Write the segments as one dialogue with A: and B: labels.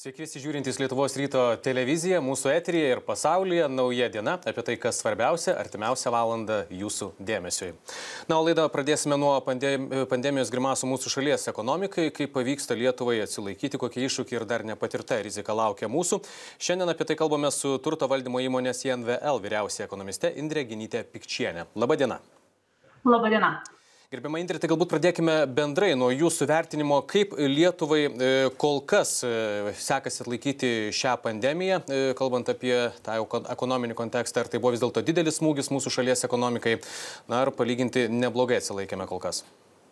A: Sveiki visi žiūrintys Lietuvos ryto televiziją, mūsų eteryje ir pasaulyje nauja diena apie tai, kas svarbiausia, artimiausią valandą jūsų dėmesiui. Na, o laidą pradėsime nuo pandemijos grimasų mūsų šalies ekonomikai, kaip pavyksta Lietuvai atsilaikyti, kokie iššūkiai ir dar nepatirta rizika laukia mūsų. Šiandien apie tai kalbame su turto valdymo įmonės INVL vyriausia ekonomiste Indrė Genytė-Pikčienė. Labą dieną.
B: Labą dieną.
A: Gerbiama Indrė, tai galbūt pradėkime bendrai nuo jūsų vertinimo, kaip Lietuvai kol kas sekasi atlaikyti šią pandemiją, kalbant apie tą ekonominį kontekstą, ar tai buvo vis dėlto didelis smūgis mūsų šalies ekonomikai, na, ar palyginti neblogai atsilaikėme kol kas.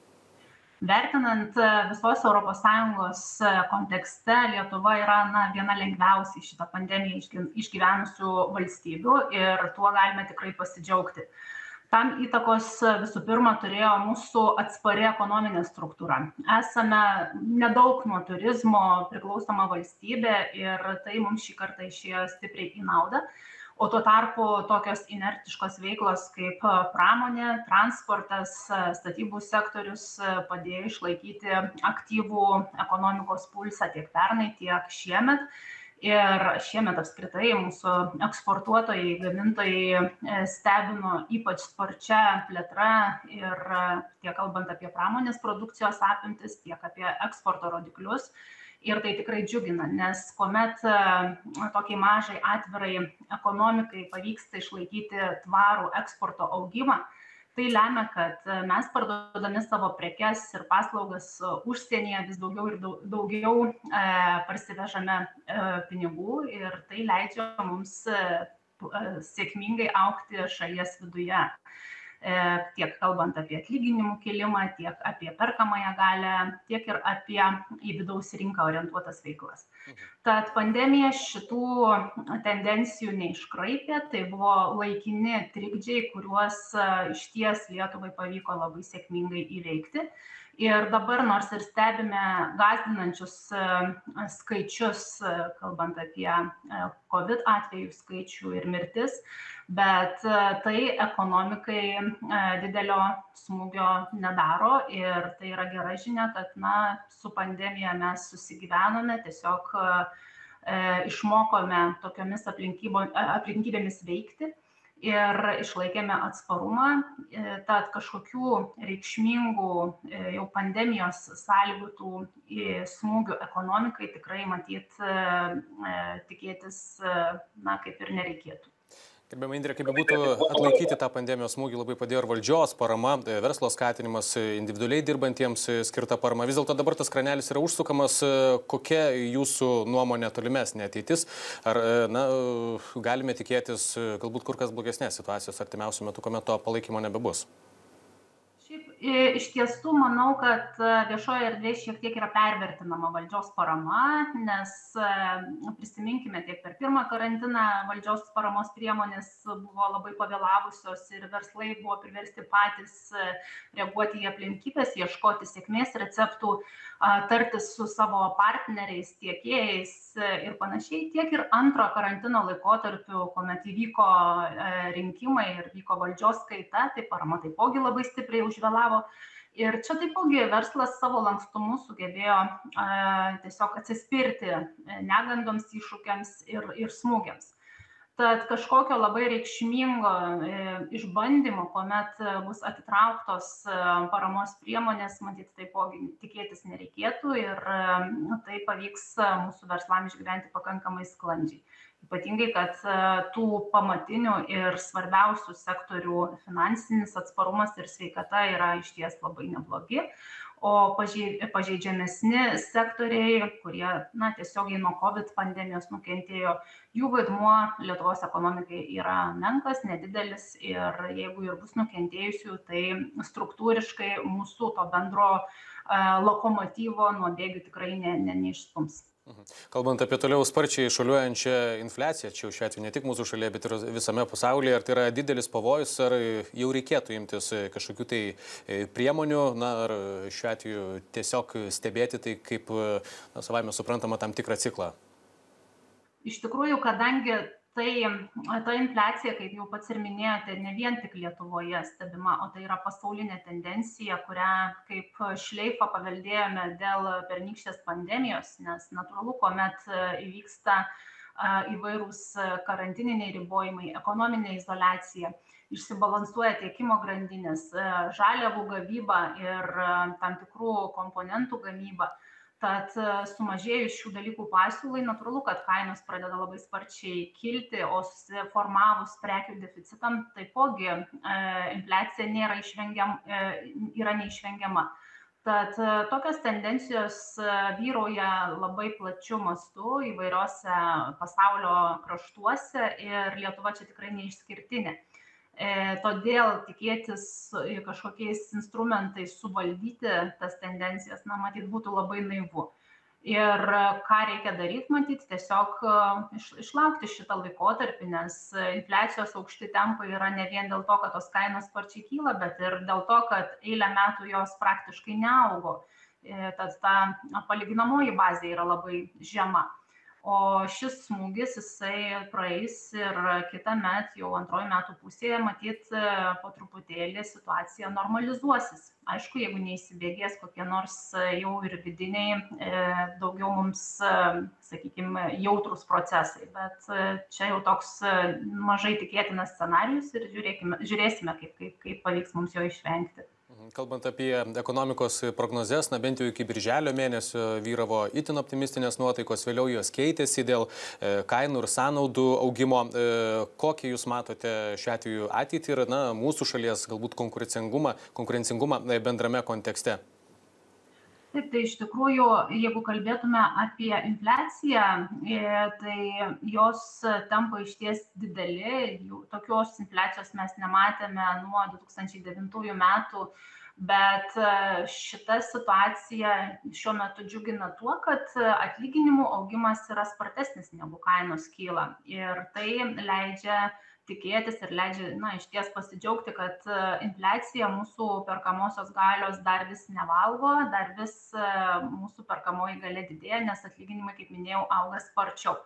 B: Vertinant visos ES kontekste, Lietuva yra viena lengviausiai šitą pandemiją išgyvenusių valstybių ir tuo galime tikrai pasidžiaugti. Tam įtakos visų pirma turėjo mūsų atspari ekonominė struktūra. Esame nedaug nuo turizmo priklausoma valstybė ir tai mums šį kartą išėjo stipriai į naudą. O tuo tarpu tokios inertiškos veiklos kaip pramonė, transportas, statybų sektorius padėjo išlaikyti aktyvų ekonomikos pulsą tiek pernai, tiek šiemet. Ir šiemet apskritai mūsų eksportuotojai, gamintojai stebino ypač sparčia plėtra ir tiek kalbant apie pramonės produkcijos apimtis, tiek apie eksporto rodiklius. Ir tai tikrai džiugina, nes kuomet tokiai mažai atvirai ekonomikai pavyksta išlaikyti tvarų eksporto augimą, tai lemia, kad mes parduodami savo prekes ir paslaugas užsienyje vis daugiau ir daugiau parsivežame pinigų ir tai leidžia mums sėkmingai augti šalies viduje. Tiek kalbant apie atlyginimų kilimą, tiek apie perkamąją galią, tiek ir apie į vidaus rinką orientuotas veiklas. Tad pandemija šitų tendencijų neiškraipė, tai buvo laikini trikdžiai, kuriuos išties Lietuvai pavyko labai sėkmingai įveikti. Ir dabar, nors ir stebime gąsdinančius skaičius, kalbant apie COVID atvejų skaičių ir mirtis, bet tai ekonomikai didelio smūgio nedaro ir tai yra gera žinia, kad su pandemija mes susigyvenome, tiesiog išmokome tokiomis aplinkybėmis veikti ir išlaikėme atsparumą, tad kažkokių reikšmingų jau pandemijos sąlygotų smūgių ekonomikai tikrai tikėtis kaip ir nereikėtų.
A: Gerbiama Indrė, kaip būtų atlaikyti tą pandemijos smūgį, labai padėjo ir valdžios parama, verslo skatinimas, individualiai dirbantiems skirta parama. Vis dėlto dabar tas kranelis yra užsukamas. Kokia jūsų nuomonė tolimesnė ateitis? Ar galime tikėtis galbūt kur kas blogesnės situacijos artimiausių metų, kuomet to palaikymo nebebus?
B: Iš tiesų, manau, kad viešoje erdvėje šiek tiek yra pervertinama valdžios parama, nes prisiminkime, tiek per pirmą karantiną valdžios paramos priemonės buvo labai pavėlavusios ir verslai buvo priversti patys reaguoti į aplinkybės, ieškoti sėkmės receptų, tartis su savo partneriais, tiekėjais ir panašiai, tiek ir antro karantino laikotarpiu, kuomet įvyko rinkimai ir vyko valdžios kaita, tai parama taipogi labai stipriai užvėlavo. Ir čia taipogi verslas savo lankstumu sugebėjo tiesiog atsispirti negandoms, iššūkiams ir smūgiams. Tad kažkokio labai reikšmingo išbandymo, kuomet bus atitrauktos paramos priemonės, matyt, taipogi tikėtis nereikėtų ir tai pavyks mūsų verslam išgyventi pakankamai sklandžiai. Ypatingai, kad tų pamatinių ir svarbiausių sektorių finansinis atsparumas ir sveikata yra išties labai neblogi, o pažeidžiamesni sektoriai, kurie tiesiogiai nuo COVID pandemijos nukentėjo, jų vaidmuo Lietuvos ekonomikai yra menkas, nedidelis ir jeigu ir bus nukentėjusių, tai struktūriškai mūsų to bendro lokomotyvo nuo bėgių tikrai neišstums.
A: Kalbant apie toliau sparčiai šuoliuojančią infliaciją, čia šiuo atveju ne tik mūsų šalyje, bet ir visame pasaulyje, ar tai yra didelis pavojus, ar jau reikėtų imtis kažkokių tai priemonių, ar šiuo atveju tiesiog stebėti tai kaip savaime suprantama tam tikrą ciklą?
B: Iš tikrųjų, kadangi Tai ta infliacija, kaip jau pats ir minėjote, ne vien tik Lietuvoje stebima, o tai yra pasaulinė tendencija, kurią kaip šleifą paveldėjome dėl pernykštės pandemijos, nes natūralu, kuomet įvyksta įvairūs karantininiai ribojimai, ekonominė izoliacija, išsibalansuoja tiekimo grandinės, žaliavų gavyba ir tam tikrų komponentų gamyba. Tad sumažėjus šių dalykų pasiūlai, natūralu, kad kainos pradeda labai sparčiai kilti, o susiformavus prekių deficitam, taipogi infliacija yra neišvengiama. Tad tokios tendencijos vyrauja labai plačiu mastu įvairiose pasaulio kraštuose ir Lietuva čia tikrai neišskirtinė. Todėl tikėtis kažkokiais instrumentais suvaldyti tas tendencijas, matyt, būtų labai naivu. Ir ką reikia daryti, matyt, tiesiog išlaukti šitą laikotarpį, nes infliacijos aukšti tempai yra ne vien dėl to, kad tos kainos sparčiai kyla, bet ir dėl to, kad eilę metų jos praktiškai neaugo. Tad ta palyginamoji bazė yra labai žema. O šis smūgis jisai praeis ir kitąmet, jau antroji metų pusėje, matyt, po truputėlį situacija normalizuosis. Aišku, jeigu neįsibėgės kokie nors jau ir vidiniai, daugiau mums, sakykime, jautrus procesai. Bet čia jau toks mažai tikėtinas scenarijus ir žiūrėsime, kaip pavyks mums jo išvengti.
A: Kalbant apie ekonomikos prognozes, bent jau iki birželio mėnesio vyravo itin optimistinės nuotaikos, vėliau jos keitėsi dėl kainų ir sąnaudų augimo. Kokią jūs matote šiuo atveju ateitį ir mūsų šalies galbūt konkurencingumą bendrame kontekste?
B: Taip, tai iš tikrųjų, jeigu kalbėtume apie infliaciją, tai jos tampa išties dideli. Tokios infliacijos mes nematėme nuo 2009 metų, bet šita situacija šiuo metu džiugina tuo, kad atlyginimų augimas yra spartesnis negu kainos kyla. Ir tai leidžia tikėtis ir leidžia išties pasidžiaugti, kad infliacija mūsų perkamosios galios dar vis nevalgo, dar vis mūsų perkamoji galia didėja, nes atlyginimai, kaip minėjau, auga sparčiau.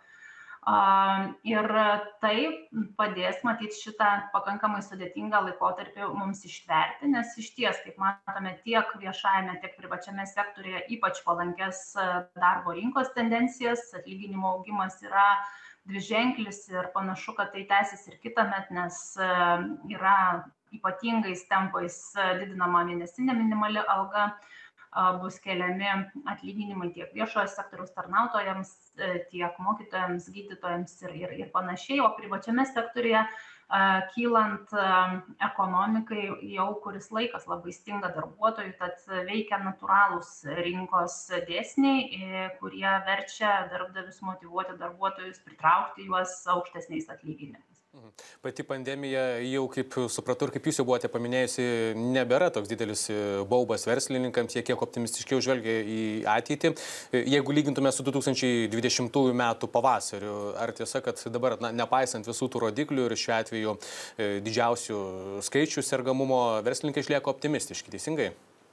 B: Ir tai padės matyti šitą pakankamai sudėtingą laikotarpį mums ištverti, nes išties, kaip matome, tiek viešajame, tiek privačiame sektorėje ypač palankės darbo rinkos tendencijas, atlyginimo augimas yra dviženklis ir panašu, kad tai tęsis ir kitąmet, nes yra ypatingais tempais didinama mėnesinė minimali alga, bus keliami atlyginimai tiek viešojo sektoriaus tarnautojams, tiek mokytojams, gydytojams ir panašiai, o privačiame sektorėje kylant ekonomikai jau kuris laikas labai stinga darbuotojų, tad veikia natūralūs rinkos dėsniai, kurie verčia darbdavius motyvuoti darbuotojus, pritraukti juos aukštesniais atlyginimais.
A: Pati pandemija jau, kaip supratau ir kaip jūs jau buvote paminėjusi, nebėra toks didelis baubas verslininkams, jie kiek optimistiškiau žvelgia į ateitį. Jeigu lygintume su 2020 metų pavasariu, ar tiesa, kad dabar, nepaisant visų tų rodiklių ir šiuo atveju didžiausių skaičių sergamumo, verslininkai išlieka optimistiški, teisingai?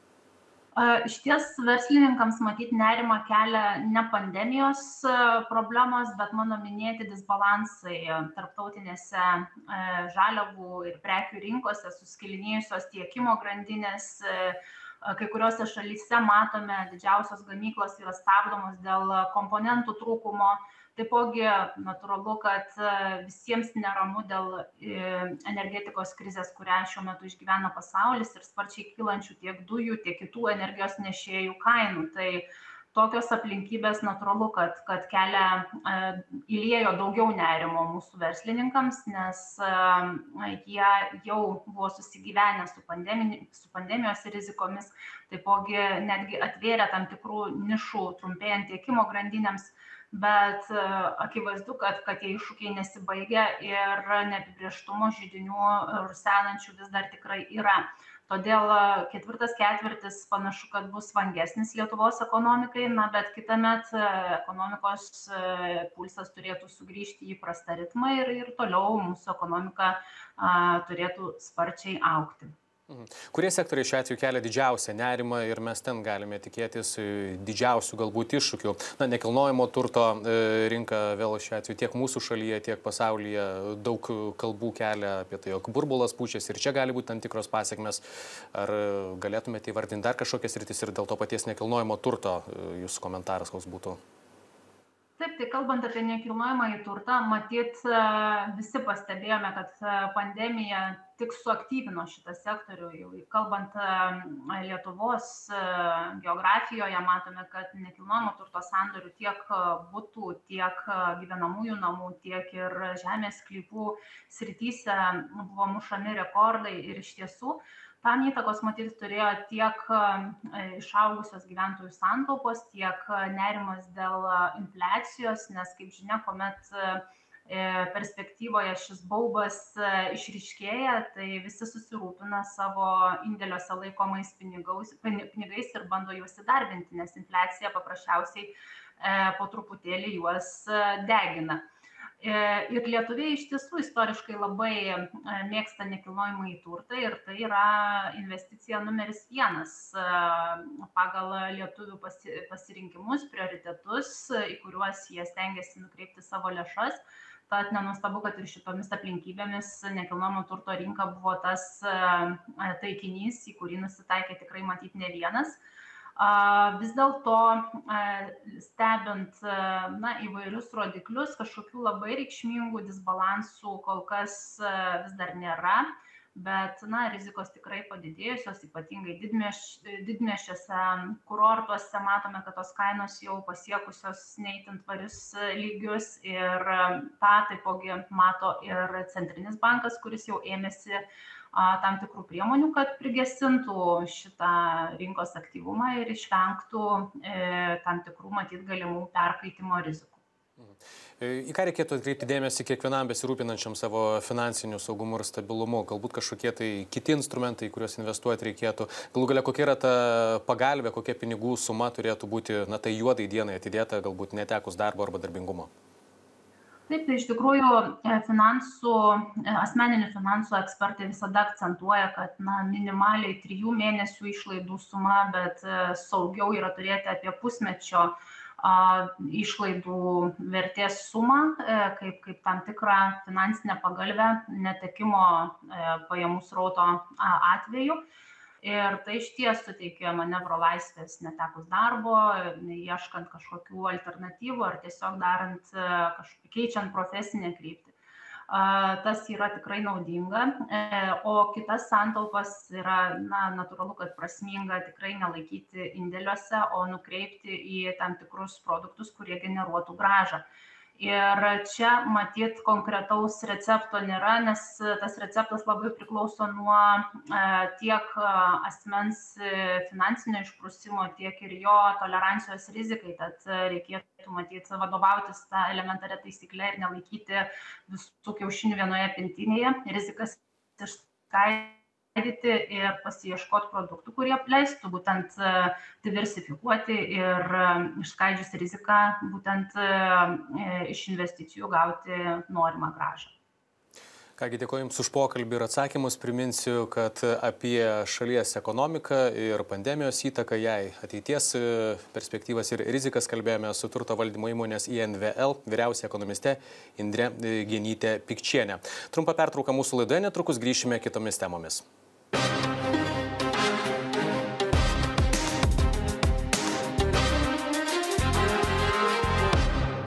B: Išties verslininkams matyti nerimą kelia ne pandemijos problemos, bet mano minėti disbalansai tarptautinėse žaliavų ir prekių rinkose, suskilinėjusios tiekimo grandinės. Kai kuriuose šalyse matome, didžiausios gamyklos yra stabdomos dėl komponentų trūkumo. Taipogi natūralu, kad visiems neramu dėl energetikos krizės, kurią šiuo metu išgyvena pasaulis ir sparčiai kylančių tiek dujų, tiek kitų energijos nešėjų kainų. Tai tokios aplinkybės natūralu, kad kelia įliejo daugiau nerimo mūsų verslininkams, nes jie jau buvo susigyvenę su pandemijos rizikomis, taipogi netgi atvėrė tam tikrų nišų trumpėjant tiekimo grandinėms. Bet akivaizdu, kad tie iššūkiai nesibaigia ir neapibrėžtumo židinių rusenančių vis dar tikrai yra. Todėl ketvirtas ketvirtis panašu, kad bus vangesnis Lietuvos ekonomikai, bet kitąmet ekonomikos pulsas turėtų sugrįžti į įprastą ritmą ir toliau mūsų ekonomika turėtų sparčiai augti.
A: Kurie sektoriai šiuo atveju kelia didžiausią nerimą ir mes ten galime tikėtis didžiausių galbūt iššūkių? Na, nekilnojamo turto rinka vėl šiuo atveju tiek mūsų šalyje, tiek pasaulyje daug kalbų kelia apie tai, jog burbulas pučiasi ir čia gali būti tam tikros pasiekmes. Ar galėtumėte įvardinti dar kažkokias sritis ir dėl to paties nekilnojamo turto jūsų komentaras koks būtų?
B: Taip, tai kalbant apie nekilnojamąjį turtą, matyt, visi pastebėjome, kad pandemija tik suaktyvino šitą sektorių. Kalbant Lietuvos geografijoje, matome, kad nekilnojamo turto sandorių tiek butų, tiek gyvenamųjų namų, tiek ir žemės sklypų srityse buvo mušami rekordai ir iš tiesų tam įtakos matyt turėjo tiek išaugusios gyventojų santaupos, tiek nerimas dėl infliacijos, nes, kaip žinia, kuomet perspektyvoje šis baubas išryškėja, tai visi susirūpina savo indėliuose laikomais pinigais ir bando juos įdarbinti, nes infliacija paprasčiausiai po truputėlį juos degina. Ir lietuviai iš tiesų istoriškai labai mėgsta nekilnojamąjį turtą ir tai yra investicija numeris 1 pagal lietuvių pasirinkimus, prioritetus, į kuriuos jie stengiasi nukreipti savo lėšas. Tad nenuostabu, kad ir šitomis aplinkybėmis nekilnojamo turto rinka buvo tas taikinys, į kurį nusitaikė tikrai matyti ne vienas. Vis dėlto stebint įvairius rodiklius, kažkokių labai reikšmingų disbalansų kol kas vis dar nėra, bet rizikos tikrai padidėjusios, ypatingai didmiesčiuose, kurortuose matome, kad tos kainos jau pasiekusios neįtin tvarius lygius ir tą taipogi mato ir Centrinis bankas, kuris jau ėmėsi tam tikrų priemonių, kad prigesintų šitą rinkos aktyvumą ir išvengtų tam tikrų matyt galimų perkaitimo rizikų.
A: Į ką reikėtų atkreipti dėmesį kiekvienam besirūpinančiam savo finansiniu saugumu ir stabilumu? Galbūt kažkokie tai kiti instrumentai, kuriuos investuoti reikėtų? Galų galia, kokia yra ta pagalbė, kokia pinigų suma turėtų būti, tai juodai dienai atidėta, galbūt netekus darbo arba darbingumo?
B: Taip, tai iš tikrųjų asmeninių finansų ekspertai visada akcentuoja, kad minimaliai 3 mėnesių išlaidų suma, bet saugiau yra turėti apie pusmečio išlaidų vertės sumą, kaip tam tikrą finansinę pagalbę netekimo pajamų srauto atveju. Ir tai išties suteikia manevro laisvės netekus darbo, ieškant kažkokių alternatyvų ar tiesiog keičiant profesinę kryptį. Tas yra tikrai naudinga, o kitas santaupas yra natūralu, kad prasminga tikrai nelaikyti indėliuose, o nukreipti į tam tikrus produktus, kurie generuotų grąžą. Ir čia matyt konkretaus recepto nėra, nes tas receptas labai priklauso nuo tiek asmens finansinio išprusimo, tiek ir jo tolerancijos rizikai. Tad reikėtų matyti vadovautis tą elementarę taisyklę ir nelaikyti visų kiaušinių vienoje pintinėje. Rizikas išskaidyti ir pasiieškoti produktų, kurie leistų būtent diversifikuoti ir išskaidžius riziką būtent iš investicijų gauti norimą grąžą.
A: Kągi, dėkoju Jums už pokalbį ir atsakymus. Priminsiu, kad apie šalies ekonomiką ir pandemijos įtaką jai, ateities perspektyvas ir rizikas kalbėjome su turto valdymo įmonės INVL vyriausia ekonomiste Indre Genyte Pikčiene. Trumpa pertrauka mūsų laidoje, netrukus grįšime kitomis temomis.